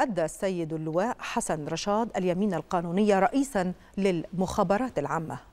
أدى السيد اللواء حسن رشاد اليمين القانوني رئيسا للمخابرات العامة.